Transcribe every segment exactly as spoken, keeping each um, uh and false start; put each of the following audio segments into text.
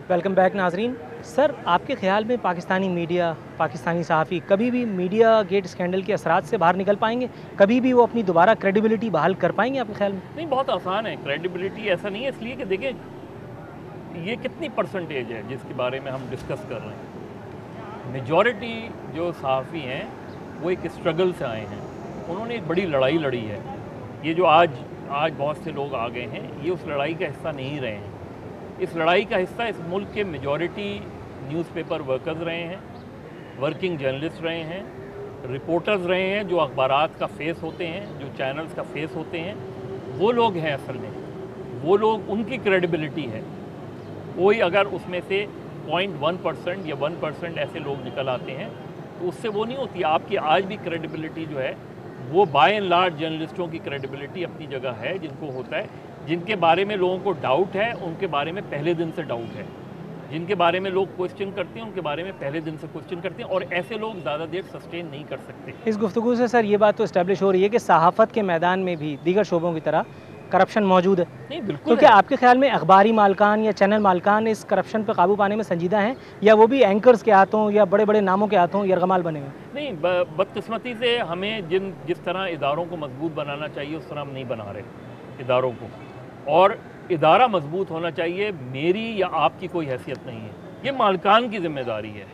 Welcome back नाजरीन। Sir, आपके ख़्याल में पाकिस्तानी मीडिया, पाकिस्तानी सहाफ़ी कभी भी मीडिया गेट स्कैंडल के असरात से बाहर निकल पाएंगे? कभी भी वो अपनी दोबारा क्रेडिबिलिटी बहाल कर पाएंगे आपके ख्याल में? नहीं, बहुत आसान है। क्रेडिबिलिटी ऐसा नहीं है, इसलिए कि देखिए ये कितनी परसेंटेज है जिसके बारे में हम डिस्कस कर रहे हैं। मेजॉरिटी जो सहाफ़ी हैं वो एक स्ट्रगल से आए हैं, उन्होंने एक बड़ी लड़ाई लड़ी है। ये जो आज आज बहुत से लोग आ गए हैं, ये उस लड़ाई का हिस्सा नहीं रहे हैं। इस लड़ाई का हिस्सा इस मुल्क के मेजॉरिटी न्यूज़पेपर वर्कर्स रहे हैं, वर्किंग जर्नलिस्ट रहे हैं, रिपोर्टर्स रहे हैं, जो अखबारात का फेस होते हैं, जो चैनल्स का फेस होते हैं। वो लोग हैं असल में, वो लोग, उनकी क्रेडिबिलिटी है। कोई अगर उसमें से पॉइंट वन परसेंट या वन परसेंट ऐसे लोग निकल आते हैं तो उससे वो नहीं होती। आपकी आज भी क्रेडिबिलिटी जो है वो बाय एंड लार्ज जर्नलिस्टों की क्रेडिबिलिटी अपनी जगह है, जिनको होता है, जिनके बारे में लोगों को डाउट है, उनके बारे में पहले दिन से डाउट है, जिनके बारे में लोग क्वेश्चन करते हैं, उनके बारे में पहले दिन से क्वेश्चन करते हैं, और ऐसे लोग ज़्यादा देर सस्टेन नहीं कर सकते। इस गुफ्तगू से सर ये बात तो इस्टेब्लिश हो रही है कि सहाफ़त के मैदान में भी दीगर शोबों की तरह करप्शन मौजूद है। नहीं, बिल्कुल। तो क्या आपके ख्याल में अखबारी मालकान या चैनल मालकान इस करप्शन पर काबू पाने में संजीदा हैं, या वो भी एंकर्स के हाथों या बड़े बड़े नामों के हाथों यरगमाल बने हुए? नहीं, बदकिस्मती से हमें जिन जिस तरह इदारों को मजबूत बनाना चाहिए उस तरह हम नहीं बना रहे इदारों को। और इदारा मजबूत होना चाहिए, मेरी या आपकी कोई हैसियत नहीं है, ये मालकान की जिम्मेदारी है।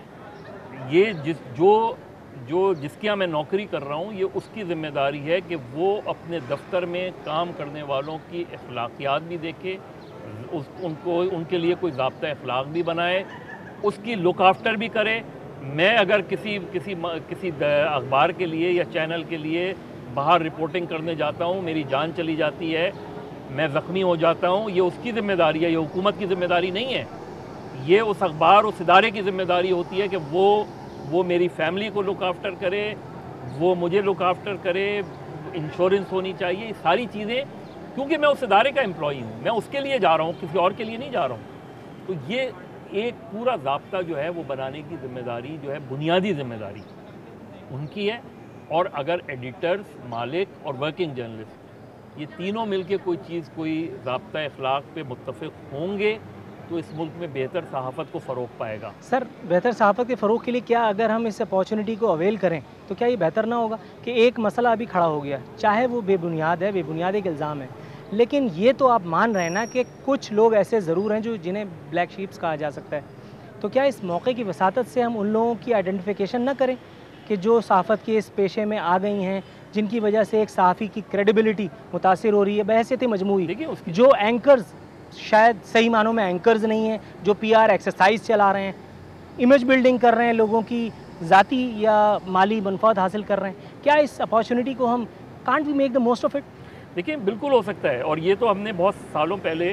ये जिस जो जो जिसके यहाँ मैं नौकरी कर रहा हूँ, ये उसकी ज़िम्मेदारी है कि वो अपने दफ्तर में काम करने वालों की अखलाकियात भी देखे, उस उनको उनके लिए कोई ज़ाब्ता अखलाक भी बनाए, उसकी लुक आफ्टर भी करे। मैं अगर किसी किसी किसी अखबार के लिए या चैनल के लिए बाहर रिपोर्टिंग करने जाता हूँ, मेरी जान चली जाती है, मैं ज़ख्मी हो जाता हूँ, ये उसकी ज़िम्मेदारी है, ये हुकूमत की ज़िम्मेदारी नहीं है। ये उस अखबार, उस इदारे की ज़िम्मेदारी होती है कि वो वो मेरी फैमिली को लुक आफ्टर करे, वो मुझे लुक आफ्टर करे, इंश्योरेंस होनी चाहिए, सारी चीज़ें, क्योंकि मैं उस इदारे का एम्प्लॉई हूँ, मैं उसके लिए जा रहा हूँ, किसी और के लिए नहीं जा रहा हूँ। तो ये एक पूरा ज़ाब्ता जो है वो बनाने की ज़िम्मेदारी जो है, बुनियादी ज़िम्मेदारी उनकी है। और अगर एडिटर्स, मालिक और वर्किंग जर्नलिस्ट ये तीनों मिलके कोई चीज़, कोई ज़ाब्ता अखलाक पे मुत्तफ़िक़ होंगे तो इस मुल्क में बेहतर सहाफ़त को फ़रोग़ पाएगा। सर, बेहतर सहाफ़त के फ़रोग़ के लिए क्या, अगर हम इस अपॉर्चुनिटी को अवेल करें तो क्या ये बेहतर ना होगा कि एक मसला अभी खड़ा हो गया, चाहे वो बेबुनियाद है, बेबुनियाद एक इल्ज़ाम है, लेकिन ये तो आप मान रहे हैं ना कि कुछ लोग ऐसे ज़रूर हैं जो जिन्हें ब्लैक शीप्स कहा जा सकता है। तो क्या इस मौके की वसातत से हम उन लोगों की आइडेंटिफिकेशन ना करें कि जो सहाफ़त के इस पेशे में आ गई हैं, जिनकी वजह से एक सहाफ़ी की क्रेडिबिलिटी मुतासिर हो रही है बहैसियत मजमूई? देखिए, जो एंकर्स शायद सही मानों में एंकर्स नहीं हैं, जो पीआर एक्सरसाइज चला रहे हैं, इमेज बिल्डिंग कर रहे हैं, लोगों की ज़ाती या माली मनफात हासिल कर रहे हैं, क्या इस अपॉर्चुनिटी को हम can't we make the most of it? देखिए, बिल्कुल हो सकता है। और ये तो हमने बहुत सालों पहले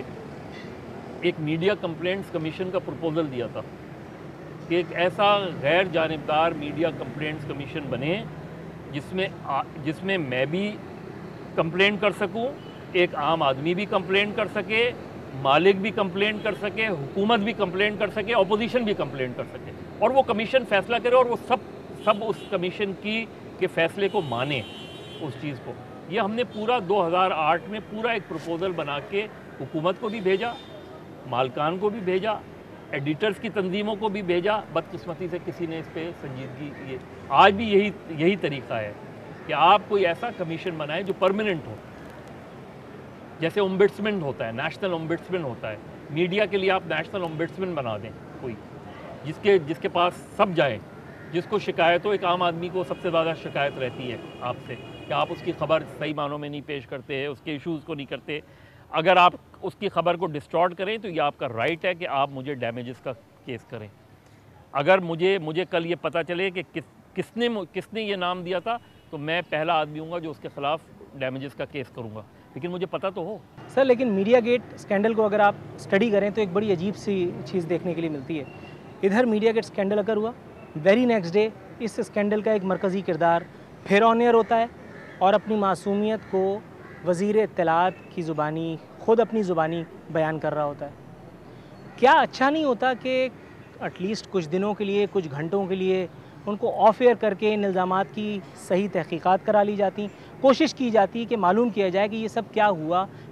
एक मीडिया कंप्लेंट्स कमीशन का प्रपोज़ल दिया था कि एक ऐसा गैर जानिबदार मीडिया कंप्लेंट्स कमीशन बने जिसमें जिसमें मैं भी कंप्लेंट कर सकूं, एक आम आदमी भी कंप्लेंट कर सके, मालिक भी कंप्लेंट कर सके, हुकूमत भी कंप्लेंट कर सके, अपोजिशन भी कंप्लेंट कर सके, और वो कमीशन फैसला करे और वो सब सब उस कमीशन की के फैसले को माने, उस चीज़ को। ये हमने पूरा दो हज़ार आठ में पूरा एक प्रपोज़ल बना के हुकूमत को भी भेजा, मालकान को भी भेजा, एडिटर्स की तंजीमों को भी भेजा। बदकिस्मती से किसी ने इस पर संजीदगी, ये आज भी यही यही तरीका है कि आप कोई ऐसा कमीशन बनाएं जो परमानेंट हो, जैसे ओम्बुड्समैन होता है, नेशनल ओम्बुड्समैन होता है। मीडिया के लिए आप नेशनल ओम्बुड्समैन बना दें, कोई जिसके जिसके पास सब जाए, जिसको शिकायत हो। एक आम आदमी को सबसे ज़्यादा शिकायत रहती है आपसे कि आप उसकी खबर सही मानों में नहीं पेश करते हैं, उसके इश्यूज़ को नहीं करते। अगर आप उसकी खबर को डिस्टॉर्ट करें तो ये आपका राइट है कि आप मुझे डैमेजेस का केस करें। अगर मुझे मुझे कल ये पता चले कि किस किसने किसने ये नाम दिया था, तो मैं पहला आदमी हूँगा जो उसके ख़िलाफ़ डैमेजेस का केस करूँगा, लेकिन मुझे पता तो हो। सर, लेकिन मीडिया गेट स्कैंडल को अगर आप स्टडी करें तो एक बड़ी अजीब सी चीज़ देखने के लिए मिलती है। इधर मीडिया गेट स्कैंडल अगर हुआ, वेरी नेक्स्ट डे इस स्कैंडल का एक मरकज़ी किरदार फिर ऑन एयर होता है और अपनी मासूमियत को वज़ीर इत्तलात की ज़ुबानी, ख़ुद अपनी ज़ुबानी बयान कर रहा होता है। क्या अच्छा नहीं होता कि एटलीस्ट कुछ दिनों के लिए, कुछ घंटों के लिए उनको ऑफ एयर करके इन इल्ज़ामात की सही तहक़ीक़ात करा ली जाती, कोशिश की जाती कि मालूम किया जाए कि ये सब क्या हुआ,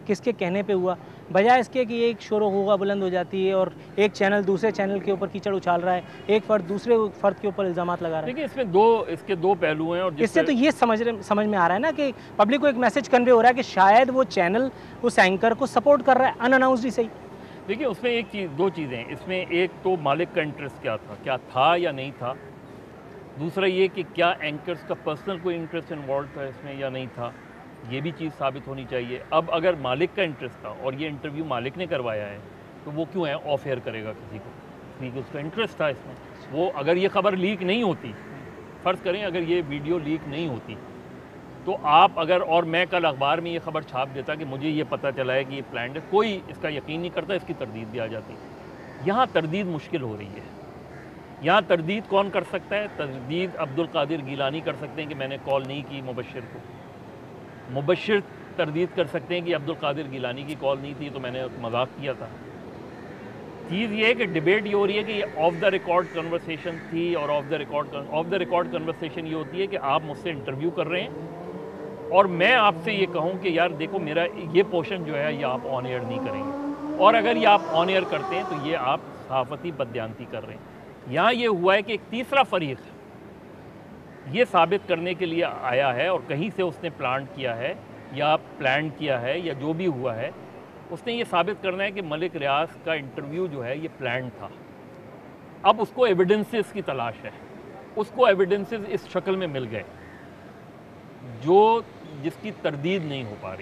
किसके कहने पे हुआ, बजाय इसके कि एक शोर हुआ बुलंद हो जाती है और एक चैनल दूसरे चैनल के ऊपर कीचड़ उछाल रहा है, एक फ़र्द दूसरे फ़र्द के ऊपर इल्ज़ाम लगा रहा है। देखिए इसमें दो इसके दो पहलू हैं और इससे तो ये समझ समझ में आ रहा है ना कि पब्लिक को एक मैसेज कन्वे हो रहा है कि शायद वो चैनल उस एंकर को सपोर्ट कर रहा है, अनअनाउंस्ड ही सही। देखिए उसमें एक चीज़, दो चीज़ें हैं इसमें, एक तो मालिक का इंटरेस्ट क्या था, क्या था या नहीं था। दूसरा ये कि क्या एंकर्स का पर्सनल कोई इंटरेस्ट इन्वॉल्व था इसमें या नहीं था, ये भी चीज़ साबित होनी चाहिए। अब अगर मालिक का इंटरेस्ट था और ये इंटरव्यू मालिक ने करवाया है तो वो क्यों है ऑफ एयर करेगा किसी को, क्योंकि उसका इंटरेस्ट था इसमें। वो अगर ये खबर लीक नहीं होती, फ़र्ज़ करें अगर ये वीडियो लीक नहीं होती, तो आप अगर, और मैं कल अखबार में ये खबर छाप देता कि मुझे ये पता चला है कि ये प्लान है, कोई इसका यकीन नहीं करता, इसकी तरदीद भी आ जाती। यहाँ तरदीद मुश्किल हो रही है। यहाँ तरदीद कौन कर सकता है? तरदीद अब्दुल कादिर गिलानी कर सकते हैं कि मैंने कॉल नहीं की मुबश्शिर को। मुबश्शिर तरदीद कर सकते हैं कि अब्दुल कादिर गिलानी की कॉल नहीं थी, तो मैंने मजाक किया था। चीज़ ये है कि डिबेट ये हो रही है कि ये ऑफ द रिकॉर्ड कन्वर्सेशन थी और off the record off the record conversation ये होती है कि आप मुझसे इंटरव्यू कर रहे हैं और मैं आपसे ये कहूँ कि यार देखो मेरा ये पोर्शन जो है ये आप ऑन एयर नहीं करेंगे, और अगर ये आप ऑन एयर करते हैं तो ये आप सहाफ़ती बदयांती कर रहे हैं। यहाँ ये हुआ है कि एक तीसरा फरीक ये साबित करने के लिए आया है और कहीं से उसने प्लान किया है या प्लान किया है या जो भी हुआ है, उसने ये साबित करना है कि मलिक रियाज का इंटरव्यू जो है ये प्लान था। अब उसको एविडेंसेस की तलाश है, उसको एविडेंसेस इस शक्ल में मिल गए जो जिसकी तरदीद नहीं हो पा रही।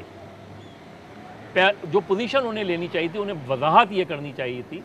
जो पोजीशन उन्हें लेनी चाहिए थी, उन्हें वजाहत ये करनी चाहिए थी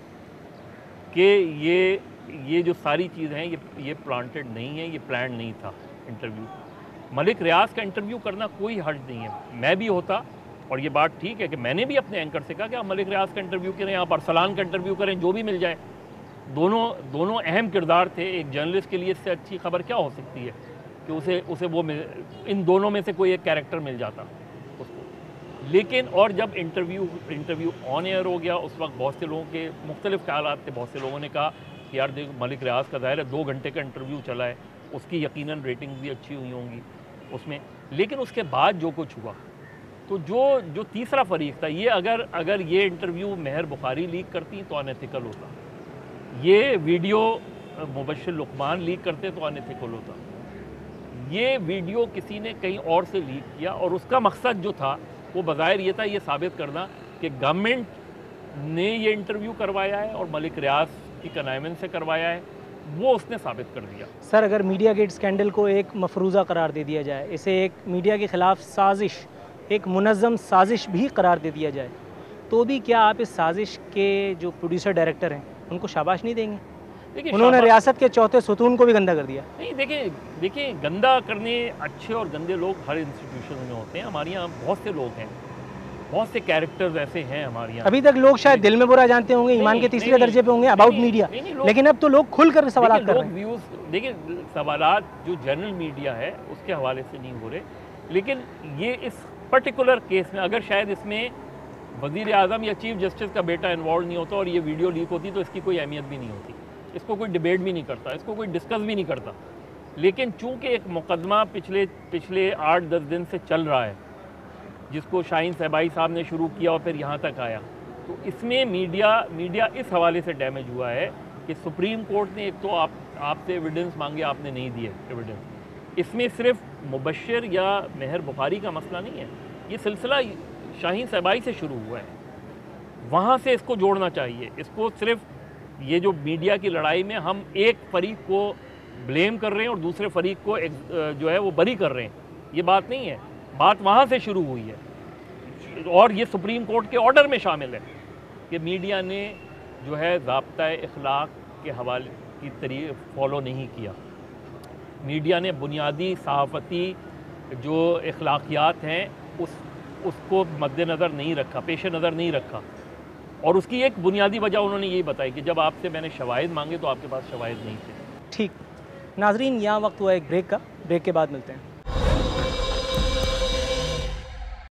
कि ये ये जो सारी चीज़ें हैं ये ये प्लांटेड नहीं है, ये प्लान नहीं था इंटरव्यू। मलिक रियाज का इंटरव्यू करना कोई हर्ज नहीं है। मैं भी होता, और ये बात ठीक है कि मैंने भी अपने एंकर से कहा कि आप मलिक रियाज का इंटरव्यू करें, आप अरसलान का इंटरव्यू करें, जो भी मिल जाए। दोनों दोनों अहम किरदार थे। एक जर्नलिस्ट के लिए इससे अच्छी खबर क्या हो सकती है कि उसे उसे वो मिल, इन दोनों में से कोई एक कैरेक्टर मिल जाता उसको। लेकिन और जब इंटरव्यू इंटरव्यू ऑन एयर हो गया, उस वक्त बहुत से लोगों के मुख्तलिफ ख्यालात थे। बहुत से लोगों ने कहा कि यार देखो मलिक रियाज का ज़ाहिर है दो घंटे का इंटरव्यू चला है, उसकी यकीनन रेटिंग भी अच्छी हुई होंगी उसमें। लेकिन उसके बाद जो कुछ हुआ, तो जो जो तीसरा फरीक था, ये अगर अगर ये इंटरव्यू मेहर बुखारी लीक करती तो अनएथिकल होता, ये वीडियो मुबश्शिर लुकमान लीक करते तो अनएथिकल होता। ये वीडियो किसी ने कहीं और से लीक किया और उसका मकसद जो था वो बज़ाहिर ये था, ये साबित करना कि गवर्नमेंट ने ये इंटरव्यू करवाया है और मलिक रियाज की कनाइमेंट से करवाया है, वो उसने साबित कर दिया। सर, अगर मीडिया गेट स्कैंडल को एक मफरूज़ा करार दे दिया जाए, इसे एक मीडिया के ख़िलाफ़ साजिश, एक मुनज़्ज़म साजिश भी करार दे दिया जाए, तो भी क्या आप इस साजिश के जो प्रोड्यूसर डायरेक्टर हैं उनको शाबाश नहीं देंगे? देखिए, उन्होंने रियासत के चौथे सुतून को भी गंदा कर दिया। नहीं, देखिए देखिए गंदा करने अच्छे और गंदे लोग हर इंस्टीट्यूशन में होते हैं। हमारे यहाँ बहुत से लोग हैं, बहुत से कैरेक्टर्स ऐसे हैं हमारे यहाँ। अभी तक लोग शायद दिल में बुरा जानते होंगे, ईमान के तीसरे दर्जे पे होंगे अबाउट मीडिया, लेकिन अब तो लोग खुलकर सवाल कर रहे हैं। व्यूज़ देखिए, सवालात जो जनरल मीडिया है उसके हवाले से नहीं हो रहे, लेकिन ये इस पर्टिकुलर केस में अगर शायद इसमें वज़ीर आज़म या चीफ जस्टिस का बेटा इन्वॉल्व नहीं होता और ये वीडियो लीक होती तो इसकी कोई अहमियत भी नहीं होती, इसको कोई डिबेट भी नहीं करता, इसको कोई डिस्कस भी नहीं करता। लेकिन चूंकि एक मुकदमा पिछले पिछले आठ दस दिन से चल रहा है, जिसको शाहीन सहबाई साहब ने शुरू किया और फिर यहाँ तक आया, तो इसमें मीडिया मीडिया इस हवाले से डैमेज हुआ है कि सुप्रीम कोर्ट ने एक तो आप आपसे एविडेंस मांगे, आपने नहीं दिए एविडेंस। इसमें सिर्फ मुबश्शिर या मेहर बुखारी का मसला नहीं है, ये सिलसिला शाहीन सहबाई से शुरू हुआ है, वहाँ से इसको जोड़ना चाहिए। इसको सिर्फ ये जो मीडिया की लड़ाई में हम एक फरीक को ब्लेम कर रहे हैं और दूसरे फरीक को एक जो है वो बरी कर रहे हैं, ये बात नहीं है। बात वहाँ से शुरू हुई है और ये सुप्रीम कोर्ट के ऑर्डर में शामिल है कि मीडिया ने जो है ज़ाब्ता इखलाक के हवाले की तरीक़ फॉलो नहीं किया। मीडिया ने बुनियादी सहाफ़ती जो इखलाकियात हैं उस उसको मद्देनज़र नहीं रखा, पेश नज़र नहीं रखा। और उसकी एक बुनियादी वजह उन्होंने यही बताई कि जब आपसे मैंने शवाहिद मांगे तो आपके पास शवाहिद नहीं थे। ठीक नाजरीन, यहाँ वक्त हुआ एक ब्रेक का, ब्रेक के बाद मिलते हैं।